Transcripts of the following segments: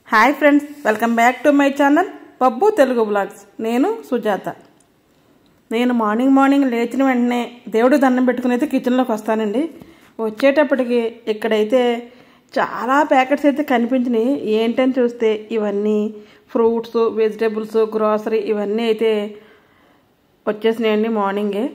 Hi friends, welcome back to my channel Pabbu Telugu blogs. నేను సుజాత. నేను morning లేచిన వెంటనే దేవుడు దండం పెట్టుకుని అయితే కిచెన్లోకి వస్తానండి. వచ్చేటప్పటికి ఇక్కడైతే చాలా ప్యాకెట్స్ అయితే కనిపించినాయి. ఏంటని చూస్తే ఇవన్నీ ఫ్రూట్స్, వెజిటేబుల్స్, గ్రోసరీ ఇవన్నీ అయితే వచ్చేసినాయండి మార్నింగే.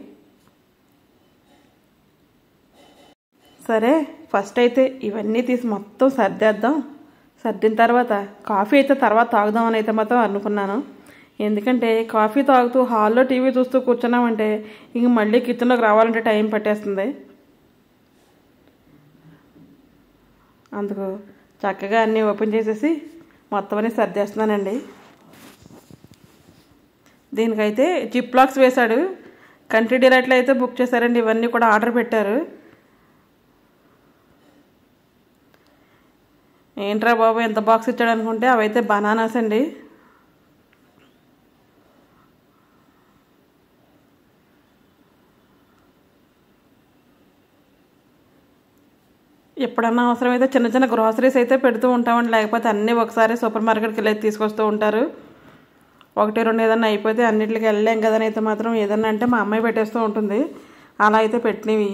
సరే, ఫస్ట్ అయితే ఇవన్నీ తీసి మొత్తం సర్దేద్దాం. సర్దిన తర్వాత కాఫీ అయితే తర్వాత తాగుదామని అయితే మాత్రం అనుకున్నాను. ఎందుకంటే కాఫీ తాగుతూ హాల్లో టీవీ చూస్తూ కూర్చున్నామంటే ఇంక మళ్ళీ కిచెన్లోకి రావాలంటే టైం పట్టేస్తుంది. అందుకు చక్కగా అన్నీ ఓపెన్ చేసేసి మొత్తం అన్నీ సర్దేస్తున్నానండి. దీనికైతే జిప్ లాక్స్ వేశాడు. కంట్రీ డిలైట్లో అయితే బుక్ చేశారండి. ఇవన్నీ కూడా ఆర్డర్ పెట్టారు. ఏంట్రా బాబు ఎంత బాక్స్ ఇచ్చాడు అనుకుంటే అవైతే బనానాస్ అండి. ఎప్పుడన్నా అవసరమైతే చిన్న చిన్న గ్రాసరీస్ అయితే పెడుతూ ఉంటామండి. లేకపోతే అన్నీ ఒకసారి సూపర్ మార్కెట్కి వెళ్ళి తీసుకొస్తూ ఉంటారు. ఒకటి రెండు ఏదన్నా అయిపోతే అన్నింటికి వెళ్ళలేం కదని అయితే మాత్రం ఏదన్నా అంటే మా అమ్మాయి పెట్టేస్తూ ఉంటుంది. అలా అయితే పెట్టినవి.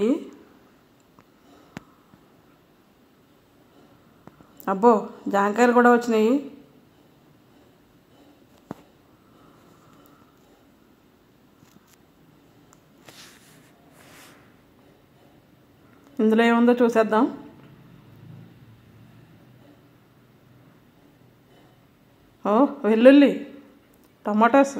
అబ్బో, జాంకాయలు కూడా వచ్చినాయి. ఇందులో ఏముందో చూసేద్దాం. ఓ, వెల్లుల్లి, టమాటోస్.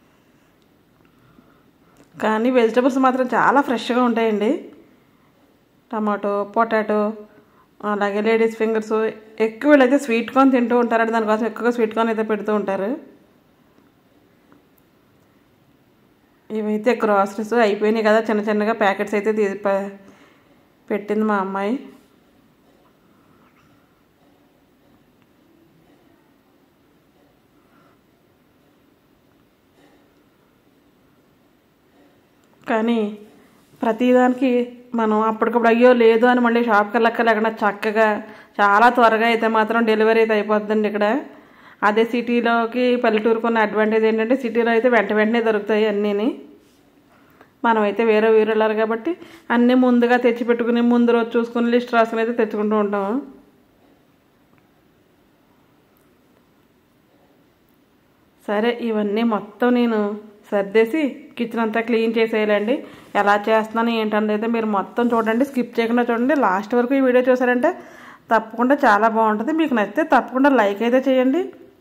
కానీ వెజిటబుల్స్ మాత్రం చాలా ఫ్రెష్గా ఉంటాయండి. టమాటో, పొటాటో, అలాగే లేడీస్ ఫింగర్స్. ఎక్కువ వీళ్ళైతే స్వీట్ కార్న్ తింటూ ఉంటారండి. దానికోసం ఎక్కువగా స్వీట్ కార్న్ అయితే పెడుతూ ఉంటారు. ఇవైతే గ్రాసరీస్ అయిపోయినాయి కదా, చిన్న చిన్నగా ప్యాకెట్స్ అయితే పెట్టింది మా అమ్మాయి. కానీ ప్రతిదానికి మనం అప్పటికప్పుడు అయ్యో లేదు అని మళ్ళీ షాప్కి వెళ్ళక్కర్లేకుండా చక్కగా చాలా త్వరగా అయితే మాత్రం డెలివరీ అయితే అయిపోతుందండి ఇక్కడ. అదే సిటీలోకి పల్లెటూరుకు ఉన్న అడ్వాంటేజ్ ఏంటంటే సిటీలో అయితే వెంటనే దొరుకుతాయి అన్నీని. మనమైతే వేరే ఊరు వెళ్ళాలి కాబట్టి అన్నీ ముందుగా తెచ్చిపెట్టుకుని ముందు రోజు చూసుకుని లిస్ట్ రాసుకుని అయితే తెచ్చుకుంటూ ఉంటాము. సరే, ఇవన్నీ మొత్తం నేను సర్దేసి కిచెన్ అంతా క్లీన్ చేసేయాలండి. ఎలా చేస్తున్నాను ఏంటంటే అయితే మీరు మొత్తం చూడండి, స్కిప్ చేయకుండా చూడండి. లాస్ట్ వరకు ఈ వీడియో చూసారంటే తప్పకుండా చాలా బాగుంటుంది. మీకు నచ్చితే తప్పకుండా లైక్ అయితే చేయండి.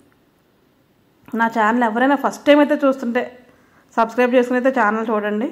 నా ఛానల్ ఎవరైనా ఫస్ట్ టైం అయితే చూస్తుంటే సబ్స్క్రైబ్ చేసుకుని అయితే ఛానల్ చూడండి.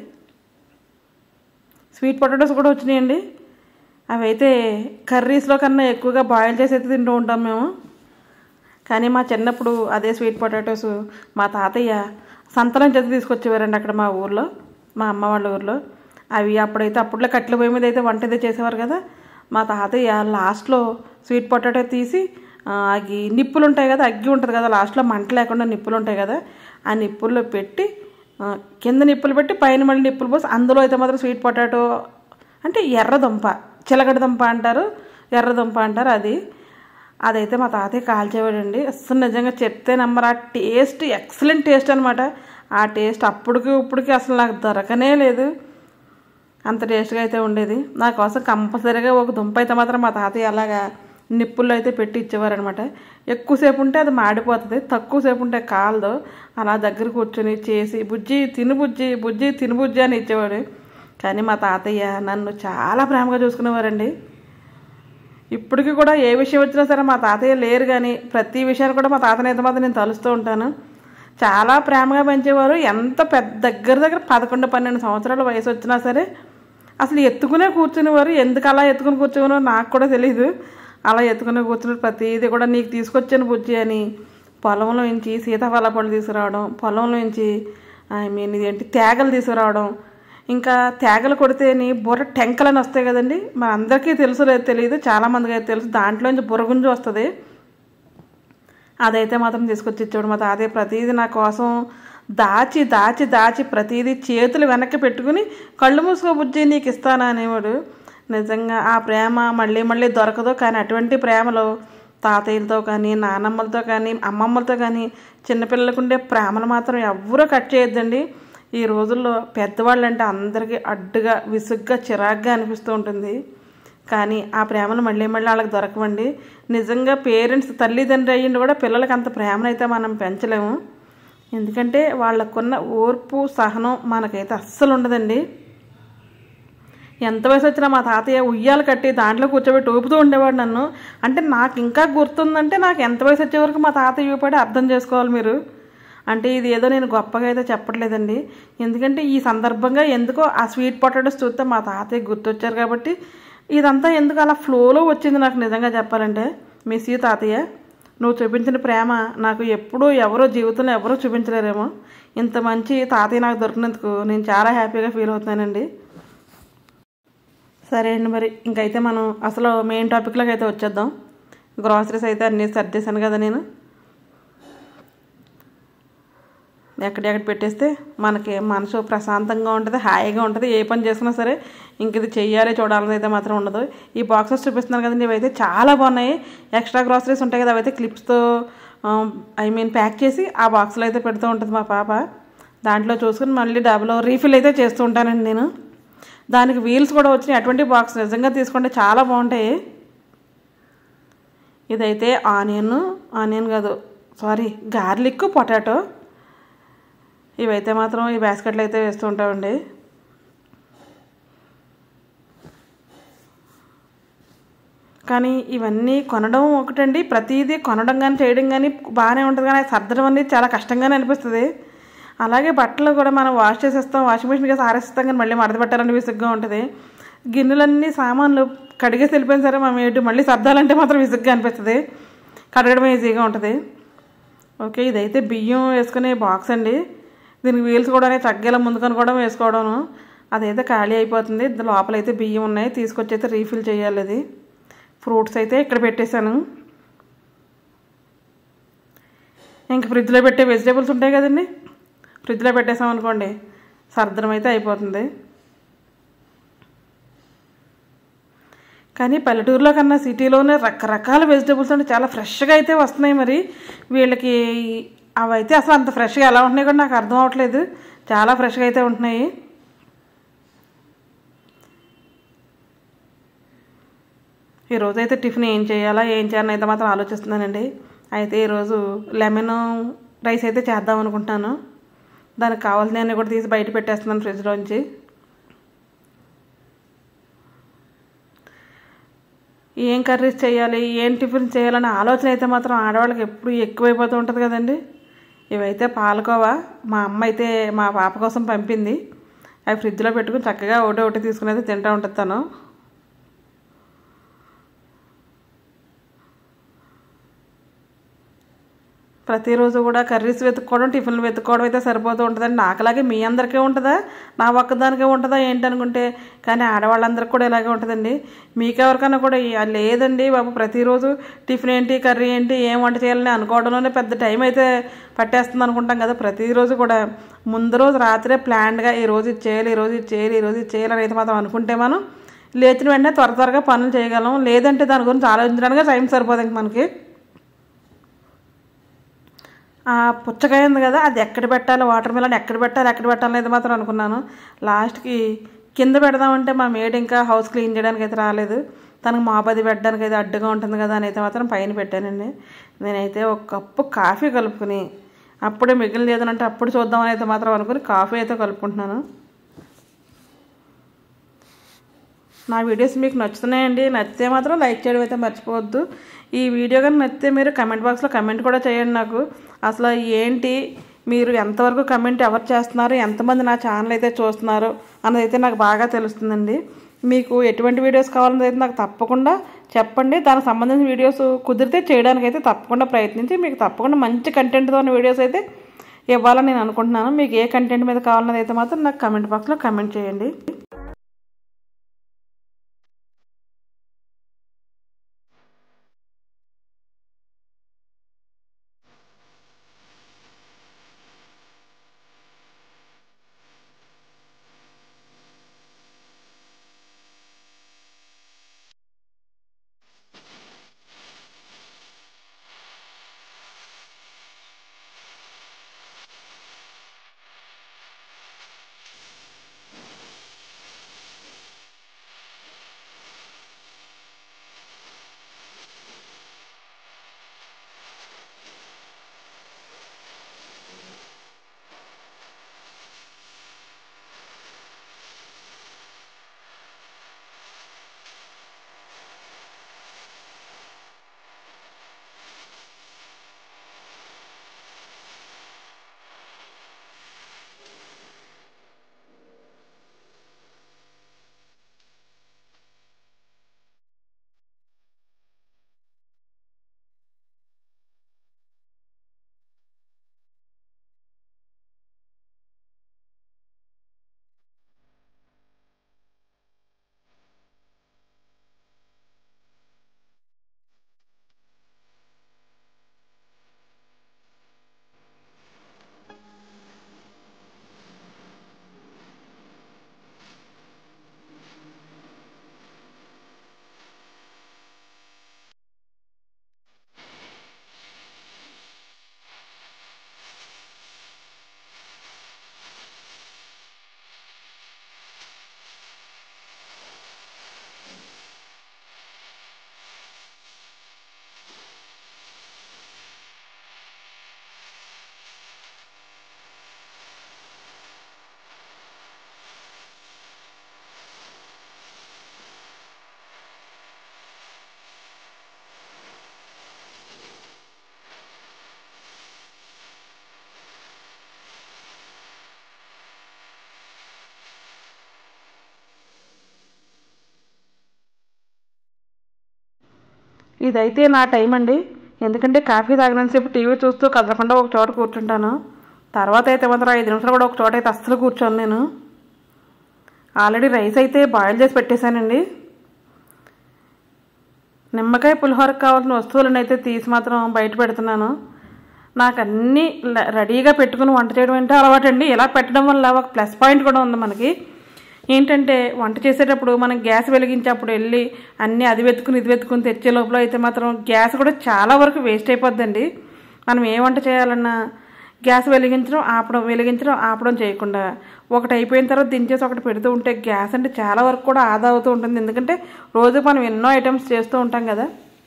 స్వీట్ పొటాటోస్ కూడా వచ్చినాయండి. అవి అయితే కర్రీస్లో కన్నా ఎక్కువగా బాయిల్ చేసి అయితే తింటూ ఉంటాం మేము. కానీ మా చిన్నప్పుడు అదే స్వీట్ పొటాటోస్ మా తాతయ్య సంతలం చేతి తీసుకొచ్చేవారండి అక్కడ మా ఊర్లో, మా అమ్మ వాళ్ళ ఊర్లో. అవి అప్పట్లో కట్టెల పొయ్యి మీద అయితే వంట అయితే చేసేవారు కదా. మా తాతయ్య లాస్ట్లో స్వీట్ పొటాటో తీసి నిప్పులు ఉంటాయి కదా, అగ్గి ఉంటుంది కదా, లాస్ట్లో మంట లేకుండా నిప్పులు ఉంటాయి కదా, ఆ నిప్పుల్లో పెట్టి కింద నిప్పులు పెట్టి పైన మళ్ళీ నిప్పులు పోసి అందులో అయితే మాత్రం స్వీట్ పొటాటో అంటే ఎర్రదుంప, చిలకడదుంప అంటారు, ఎర్రదుంప అంటారు. అదైతే మా తాతయ్య కాల్చేవాడండి. అస్సలు నిజంగా చెప్తే నమ్మరు. ఆ టేస్ట్ ఎక్సలెంట్ టేస్ట్ అనమాట. ఆ టేస్ట్ ఇప్పటికి అసలు నాకు దొరకనే లేదు. అంత టేస్ట్గా అయితే ఉండేది. నా కోసం కంపల్సరీగా ఒక దుంప అయితే మాత్రం మా తాతయ్య అలాగా నిప్పుల్లో అయితే పెట్టి ఇచ్చేవారనమాట. ఎక్కువసేపు ఉంటే అది మాడిపోతుంది, తక్కువసేపు ఉంటే కాలదు. అలా దగ్గర కూర్చొని చేసి బుజ్జి తిను బుజ్జి అని ఇచ్చేవాడు. కానీ మా తాతయ్య నన్ను చాలా ప్రేమగా చూసుకునేవారండి. ఇప్పటికీ కూడా ఏ విషయం వచ్చినా సరే మా తాతయ్య లేరు, కానీ ప్రతి విషయాన్ని కూడా మా తాతని అయితే మాత్రం నేను తలుస్తూ ఉంటాను. చాలా ప్రేమగా పెంచేవారు. ఎంత దగ్గర 11-12 సంవత్సరాల వయసు వచ్చినా సరే అసలు ఎత్తుకునే కూర్చునేవారు. ఎందుకు అలా ఎత్తుకుని కూర్చునేవారో నాకు కూడా తెలియదు. అలా ఎత్తుకునే కూర్చుని ప్రతిదీ కూడా నీకు తీసుకొచ్చాను బుజ్జి అని పొలంలో నుంచి సీతాఫల పళ్ళు తీసుకురావడం, పొలంలో నుంచి ఇదేంటి తేగలు తీసుకురావడం, ఇంకా తేగలు కొడితేని బుర్ర టెంకలని వస్తాయి కదండి. మన అందరికీ తెలుసు లేదు తెలియదు, చాలామందికి అయితే తెలుసు. దాంట్లోంచి బుర్రగుంజు వస్తుంది. అదైతే మాత్రం తీసుకొచ్చి ఇచ్చాడు మా తాతయ్య. ప్రతిదీ నా కోసం దాచి ప్రతిదీ చేతులు వెనక్కి పెట్టుకుని కళ్ళు మూసుకో బుజ్జి నీకు ఇస్తానా అనేవాడు. నిజంగా ఆ ప్రేమ మళ్ళీ దొరకదు. కానీ అటువంటి ప్రేమలో తాతయ్యలతో కానీ, నానమ్మలతో కానీ, అమ్మమ్మలతో కానీ చిన్నపిల్లలకు ఉండే ప్రేమను మాత్రం ఎవ్వరూ కట్ చేయొద్దండి. ఈ రోజుల్లో పెద్దవాళ్ళంటే అందరికీ అడ్డుగా, విసుగ్గా, చిరాగ్గా అనిపిస్తూ ఉంటుంది. కానీ ఆ ప్రేమను మళ్ళీ మళ్ళీ వాళ్ళకి దొరకవండి. నిజంగా పేరెంట్స్ తల్లిదండ్రి అయ్యిండి కూడా పిల్లలకి అంత ప్రేమనైతే మనం పెంచలేము. ఎందుకంటే వాళ్ళకున్న ఓర్పు, సహనం మనకైతే అస్సలు ఉండదండి. ఎంత వయసు వచ్చినా మా తాతయ్య ఉయ్యాలు కట్టి దాంట్లో కూర్చోబెట్టి ఊపుతూ ఉండేవాడు నన్ను. అంటే నాకు ఇంకా గుర్తుందంటే నాకు ఎంత వయసు వచ్చే వరకు మా తాతయ్య ఊపాడే అర్థం చేసుకోవాలి మీరు. అంటే ఇది ఏదో నేను గొప్పగా అయితే చెప్పట్లేదండి. ఎందుకంటే ఈ సందర్భంగా ఎందుకో ఆ స్వీట్ పొటాటోస్ చూస్తే మా తాతయ్య గుర్తొచ్చారు కాబట్టి ఇదంతా ఎందుకు అలా ఫ్లోలో వచ్చింది నాకు నిజంగా చెప్పాలంటే. మిస్ యూ తాతయ్య. నువ్వు చూపించిన ప్రేమ నాకు ఎప్పుడూ ఎవరో జీవితంలో ఎవరో చూపించలేరేమో. ఇంత మంచి తాతయ్య నాకు దొరికినందుకు నేను చాలా హ్యాపీగా ఫీల్ అవుతున్నానండి. సరే అండి, మరి ఇంకైతే మనం అసలు మెయిన్ టాపిక్లోకి అయితే వచ్చేద్దాం. గ్రాసరీస్ అయితే అన్నీ సర్దేశాను కదా నేను. ఎక్కడెక్కడ పెట్టేస్తే మనకి మనసు ప్రశాంతంగా ఉంటుంది, హాయిగా ఉంటుంది. ఏ పని చేసుకున్నా సరే ఇంక ఇది చెయ్యాలి చూడాలని అయితే మాత్రం ఉండదు. ఈ బాక్సెస్ చూపిస్తున్నాను కదండి, ఇవైతే చాలా బాగున్నాయి. ఎక్స్ట్రా గ్రాసరీస్ ఉంటాయి కదా, అవైతే క్లిప్స్తో ప్యాక్ చేసి ఆ బాక్స్లో అయితే పెడుతూ ఉంటుంది మా పాప. దాంట్లో చూసుకుని మళ్ళీ డబ్లో రీఫిల్ అయితే చేస్తూ ఉంటానండి నేను. దానికి వీల్స్ కూడా వచ్చినాయి. అటువంటి బాక్స్ నిజంగా తీసుకుంటే చాలా బాగుంటాయి. ఇదైతే ఆనియన్ కాదు సారీ గార్లిక్, పొటాటో. ఇవైతే మాత్రం ఈ బాస్కెట్లో అయితే వేస్తూ ఉంటామండి. కానీ ఇవన్నీ కొనడం ఒకటండి, ప్రతిదీ కొనడం కానీ చేయడం కానీ బాగానే ఉంటుంది, కానీ సర్దడం అనేది చాలా కష్టంగానే అనిపిస్తుంది. అలాగే బట్టలు కూడా మనం వాష్ చేసేస్తాం, వాషింగ్ మిషన్కి ఆరేస్తాం, కానీ మళ్ళీ మడత పెట్టాలని విసుగ్గా ఉంటుంది. గిన్నెలన్నీ సామాన్లు కడిగేసి వెళ్ళిపోయిన సరే మనం ఏంటి మళ్ళీ సర్దాలంటే మాత్రం విసుగ్గా అనిపిస్తుంది. కడగడం ఈజీగా ఉంటుంది. ఓకే, ఇదైతే బియ్యం వేసుకునే బాక్స్ అండి. దీనికి వీల్స్ కూడా తగ్గేలా ముందుకొని కూడా వేసుకోవడం. అదైతే ఖాళీ అయిపోతుంది. లోపలైతే బియ్యం ఉన్నాయి, తీసుకొచ్చి అయితే రీఫిల్ చేయాలి. అది ఫ్రూట్స్ అయితే ఇక్కడ పెట్టేశాను. ఇంక ఫ్రిడ్జ్లో పెట్టే వెజిటేబుల్స్ ఉంటాయి కదండి, ఫ్రిడ్జ్లో పెట్టేసాం అనుకోండి సర్దనం అయితే అయిపోతుంది. కానీ పల్లెటూరులో కన్నా సిటీలోనే రకరకాల వెజిటేబుల్స్ అంటే చాలా ఫ్రెష్గా అయితే వస్తున్నాయి. మరి వీళ్ళకి అవి అయితే అసలు అంత ఫ్రెష్గా ఎలా ఉంటున్నాయి కూడా నాకు అర్థం అవ్వట్లేదు. చాలా ఫ్రెష్గా అయితే ఉంటున్నాయి. ఈరోజు అయితే టిఫిన్ ఏం చేయాలని అయితే మాత్రం ఆలోచిస్తున్నానండి. అయితే ఈరోజు లెమన్ రైస్ అయితే చేద్దాం అనుకుంటున్నాను. దానికి కావాల్సినవన్నీ కూడా తీసి బయట పెట్టేస్తున్నాను ఫ్రిడ్జ్లోంచి. ఏం కర్రీస్ చేయాలి, ఏం టిఫిన్ చేయాలనే ఆలోచన అయితే మాత్రం ఆడవాళ్ళకి ఎప్పుడు ఎక్కువైపోతూ ఉంటుంది కదండి. ఇవైతే పాలకోవా మా అమ్మ అయితే మా పాప కోసం పంపింది. అవి ఫ్రిడ్జ్లో పెట్టుకుని చక్కగా ఒకటి తీసుకుని అయితే తింటూ ఉంటుంది తను. ప్రతిరోజు కూడా కర్రీస్ వెతుక్కోవడం, టిఫిన్లు వెతుక్కోవడం అయితే సరిపోతూ ఉంటుందండి. నాకులాగే మీ అందరికీ ఉంటుందా, నా ఒక్కదానికే ఉంటుందా ఏంటనుకుంటే, కానీ ఆడవాళ్ళందరికీ కూడా ఇలాగే ఉంటుందండి. మీకెవరికైనా కూడా లేదండి బాబు ప్రతిరోజు టిఫిన్ ఏంటి, కర్రీ ఏంటి, ఏం వంట చేయాలని అనుకోవడంలోనే పెద్ద టైం అయితే పట్టేస్తుంది అనుకుంటాం కదా. ప్రతిరోజు కూడా ముందు రోజు రాత్రే ప్లాన్డ్గా ఈరోజు ఇది చేయాలి, ఈరోజు ఇది చేయాలి, ఈరోజు ఇది చేయాలని అయితే మాత్రం అనుకుంటే మనం లేచిన వెంటనే త్వరగా పనులు చేయగలం. లేదంటే దాని గురించి ఆలోచించడానికి టైం సరిపోదు ఇంక మనకి. పుచ్చకాయ ఉంది కదా, అది ఎక్కడ పెట్టాలి, వాటర్ మిలన్ ఎక్కడ పెట్టాలి అనేది మాత్రం అనుకున్నాను. లాస్ట్కి కింద పెడదామంటే మా మేడ్ ఇంకా హౌస్ క్లీన్ చేయడానికి అయితే రాలేదు. తనకు మాపది పెట్టడానికి అయితే అడ్డుగా ఉంటుంది కదా అని అయితే మాత్రం పైన పెట్టానండి. నేనైతే ఒక కప్పు కాఫీ కలుపుకుని అప్పుడే మిగిలిన లేదనంటే అప్పుడు చూద్దామని అయితే మాత్రం అనుకుని కాఫీ అయితే కలుపుకుంటున్నాను. నా వీడియోస్ మీకు నచ్చుతున్నాయండి. నచ్చితే మాత్రం లైక్ చేయడం అయితే మర్చిపోవద్దు. ఈ వీడియో కానీ నచ్చితే మీరు కమెంట్ బాక్స్లో కమెంట్ కూడా చేయండి. నాకు అసలు ఏంటి, మీరు ఎంతవరకు కమెంట్ ఎవరు చేస్తున్నారు, ఎంతమంది నా ఛానల్ అయితే చూస్తున్నారు అన్నది అయితే నాకు బాగా తెలుస్తుందండి. మీకు ఎటువంటి వీడియోస్ కావాలన్నది అయితే నాకు తప్పకుండా చెప్పండి. దానికి సంబంధించిన వీడియోస్ కుదిరితే చేయడానికి అయితే తప్పకుండా ప్రయత్నించి మీకు తప్పకుండా మంచి కంటెంట్తో ఉన్న వీడియోస్ అయితే ఇవ్వాలని నేను అనుకుంటున్నాను. మీకు ఏ కంటెంట్ మీద కావాలన్నది అయితే మాత్రం నాకు కమెంట్ బాక్స్లో కమెంట్ చేయండి. ఇదైతే నా టైం అండి. ఎందుకంటే కాఫీ తాగినంతసేపు టీవీ చూస్తూ కదలకుండా ఒక చోట కూర్చుంటాను. తర్వాత అయితే మాత్రం 5 నిమిషాలు కూడా ఒక చోట అయితే అస్సలు కూర్చోను నేను. ఆల్రెడీ రైస్ అయితే బాయిల్ చేసి పెట్టేశానండి. నిమ్మకాయ పులిహోరకు కావాల్సిన వస్తువులను అయితే తీసి మాత్రం బయట పెడుతున్నాను. నాకు అన్నీ రెడీగా పెట్టుకుని వంట చేయడం అంటే అలవాటు అండి. ఇలా పెట్టడం వల్ల ఒక ప్లస్ పాయింట్ కూడా ఉంది మనకి. ఏంటంటే వంట చేసేటప్పుడు మనం గ్యాస్ వెలిగించేప్పుడు వెళ్ళి అన్నీ అది వెతుకుని ఇది వెతుకుని తెచ్చే లోపల అయితే మాత్రం గ్యాస్ కూడా చాలా వరకు వేస్ట్ అయిపోద్దండి. మనం ఏ వంట చేయాలన్నా గ్యాస్ వెలిగించడం ఆపడం చేయకుండా ఒకటి అయిపోయిన తర్వాత దించేసి ఒకటి పెడుతూ ఉంటే గ్యాస్ అంటే చాలా వరకు కూడా ఆదా అవుతూ ఉంటుంది. ఎందుకంటే రోజు మనం ఎన్నో ఐటమ్స్ చేస్తూ ఉంటాం కదా.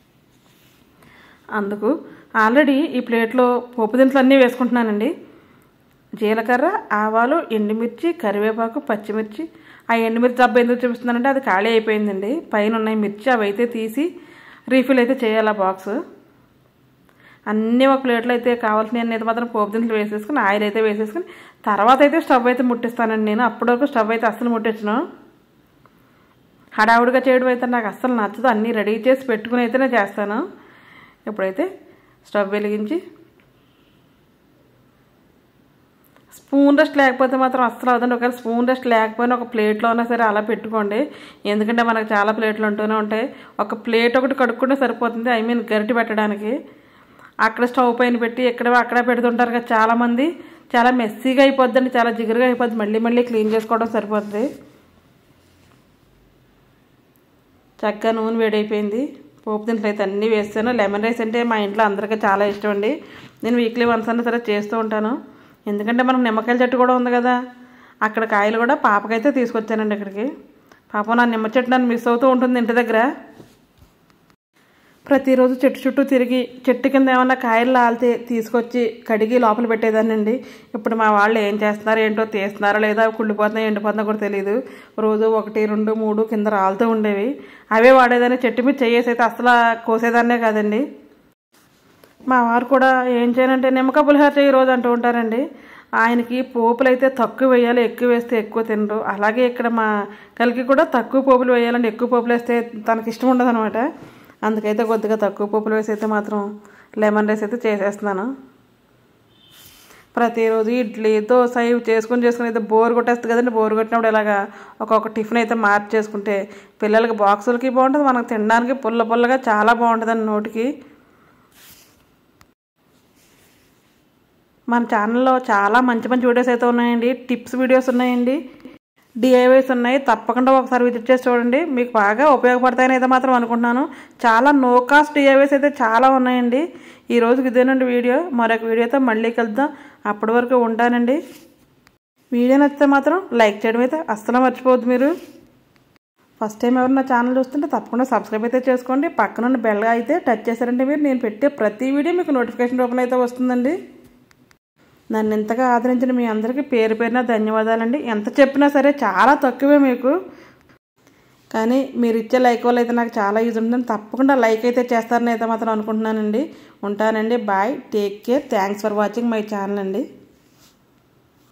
అందుకు ఆల్రెడీ ఈ ప్లేట్లో పోపు దినుసులు అన్నీ వేసుకుంటున్నానండి. జీలకర్ర, ఆవాలు, ఎండుమిర్చి, కరివేపాకు, పచ్చిమిర్చి. ఆ ఎండుమిర్చి డబ్బా ఎందుకు చూపిస్తున్నానంటే అది ఖాళీ అయిపోయిందండి. పైన ఉన్నాయి మిర్చి, అవి అయితే తీసి రీఫిల్ అయితే చేయాలి ఆ బాక్స్. అన్నీ ఒక ప్లేట్లో అయితే కావాల్సిన అన్నీ అయితే మాత్రం పోపు దినుసులు వేసేసుకుని ఆయిల్ అయితే వేసేసుకుని తర్వాత అయితే స్టవ్ అయితే ముట్టిస్తానండి నేను. అప్పటి వరకు స్టవ్ అయితే అస్సలు ముట్టించను. హడావుడిగా చేయడం అయితే నాకు అస్సలు నచ్చదు. అన్నీ రెడీ చేసి పెట్టుకుని అయితేనే చేస్తాను. ఇప్పుడైతే స్టవ్ వెలిగించి స్పూన్ రెస్ట్ లేకపోతే మాత్రం అస్సలు అవుతుంది. ఒకవేళ స్పూన్ రెస్ట్ లేకపోయినా ఒక ప్లేట్లో ఉన్నా సరే అలా పెట్టుకోండి. ఎందుకంటే మనకు చాలా ప్లేట్లు ఉంటూనే ఉంటాయి. ఒక ప్లేట్ ఒకటి కడుక్కుంటే సరిపోతుంది. గరిటె పెట్టడానికి. అక్కడ స్టవ్ పైన పెట్టి అక్కడ పెడుతుంటారు కదా చాలామంది. చాలా మెస్సీగా అయిపోద్దండి, చాలా జిగురుగా అయిపోద్ది. మళ్ళీ క్లీన్ చేసుకోవడం సరిపోతుంది. చక్కగా నూనె వేడైపోయింది. పోపు దినుసులు అయితే అన్నీ వేస్తాను. లెమన్ రైస్ అంటే మా ఇంట్లో అందరికీ చాలా ఇష్టం అండి. నేను వీక్లీ వన్స్ అన్నా సరే చేస్తూ ఉంటాను. ఎందుకంటే మనకు నిమ్మకాయల చెట్టు కూడా ఉంది కదా. అక్కడ కాయలు కూడా పాపకైతే తీసుకొచ్చానండి ఇక్కడికి. పాపం నా నిమ్మ చెట్టు నన్ను మిస్ అవుతూ ఉంటుంది ఇంటి దగ్గర. ప్రతిరోజు చెట్టు చుట్టూ తిరిగి చెట్టు కింద ఏమన్నా కాయలు లాలితే తీసుకొచ్చి కడిగి లోపల పెట్టేదానండి. ఇప్పుడు మా వాళ్ళు ఏం చేస్తున్నారో ఏంటో, తీస్తున్నారో లేదా కుళ్ళిపోతున్నాయో ఎండిపోతున్నా కూడా తెలియదు. రోజు 1, 2, 3 కింద రాలుతూ ఉండేవి. అవే వాడేదాన్ని. చెట్టు మీద చేసి అయితే అసలు కోసేదాన్నే కాదండి. మా వారు కూడా ఏం చేయనంటే నిమ్మకాయ పులిహోర చేయి రోజు అంటూ ఉంటారండి. ఆయనకి పోపులు అయితే తక్కువ వేయాలి, ఎక్కువ వేస్తే ఎక్కువ తినరు. అలాగే ఇక్కడ మా కలికి కూడా తక్కువ పోపులు వేయాలండి. ఎక్కువ పోపులు వేస్తే తనకి ఇష్టం ఉండదు అనమాట. అందుకైతే కొద్దిగా తక్కువ పోపులు వేసి అయితే మాత్రం లెమన్ రైస్ అయితే చేసేస్తున్నాను. ప్రతిరోజు ఇడ్లీ, దోశ ఇవి చేసుకుని అయితే బోర్ కొట్టేస్తుంది కదండి. బోర్ కొట్టినప్పుడు ఇలాగా ఒక్కొక్క టిఫిన్ అయితే మార్చి చేసుకుంటే పిల్లలకి బాక్సులకి బాగుంటుంది, మనకు తినడానికి పుల్లగా చాలా బాగుంటుందండి నోటికి. మన ఛానల్లో చాలా మంచి వీడియోస్ అయితే ఉన్నాయండి. టిప్స్ వీడియోస్ ఉన్నాయండి, డిఐవైస్ ఉన్నాయి. తప్పకుండా ఒకసారి విజిట్ చేసి చూడండి. మీకు బాగా ఉపయోగపడతాయని అయితే మాత్రం అనుకుంటున్నాను. చాలా నో కాస్ట్ డిఐవైస్ అయితే చాలా ఉన్నాయండి. ఈ రోజుకి ఇదేనండి వీడియో. మరొక వీడియోతో మళ్ళీ కలుద్దాం. అప్పటి వరకు ఉంటానండి. వీడియో నచ్చితే మాత్రం లైక్ చేయడం అయితే అస్సలు మర్చిపోవద్దు. మీరు ఫస్ట్ టైం ఎవరు నా ఛానల్ చూస్తుంటే తప్పకుండా సబ్స్క్రైబ్ అయితే చేసుకోండి. పక్కనున్న బెల్ అయితే టచ్ చేశారంటే మీరు నేను పెట్టే ప్రతి వీడియో మీకు నోటిఫికేషన్ రూపంలో అయితే వస్తుందండి. నన్ను ఇంతగా ఆదరించిన మీ అందరికీ పేరు పేరున ధన్యవాదాలండి. ఎంత చెప్పినా సరే చాలా తక్కువే మీకు. కానీ మీరు ఇచ్చే లైక్ వల్ల అయితే నాకు చాలా యూజ్ ఉంటుంది. తప్పకుండా లైక్ అయితే చేస్తారని అయితే మాత్రం అనుకుంటున్నానండి. ఉంటానండి. Bye, take care. Thanks for watching my channel అండి.